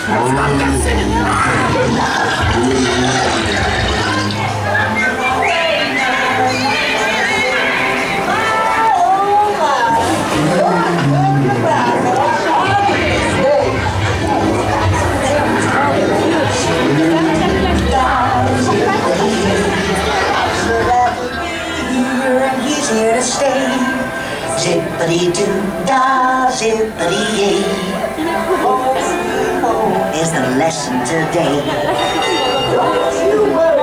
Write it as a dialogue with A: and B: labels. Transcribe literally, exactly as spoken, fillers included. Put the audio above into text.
A: Here to stay. Zippity-doo-dah, zippity-yay. Oh, oh, is the lesson today. Don't you worry.